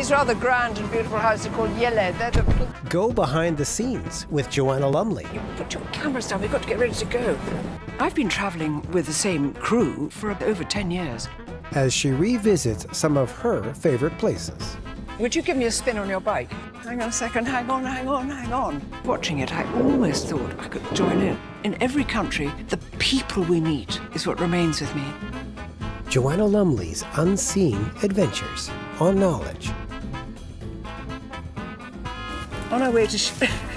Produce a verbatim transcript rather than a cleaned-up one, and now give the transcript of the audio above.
these rather grand and beautiful houses are called Yele. They're the... Go behind the scenes with Joanna Lumley. You put your cameras down, we've got to get ready to go. I've been travelling with the same crew for over ten years. As she revisits some of her favourite places. Would you give me a spin on your bike? Hang on a second, hang on, hang on, hang on. Watching it, I almost thought I could join in. In every country, the people we meet is what remains with me. Joanna Lumley's unseen adventures on Knowledge. On our way to...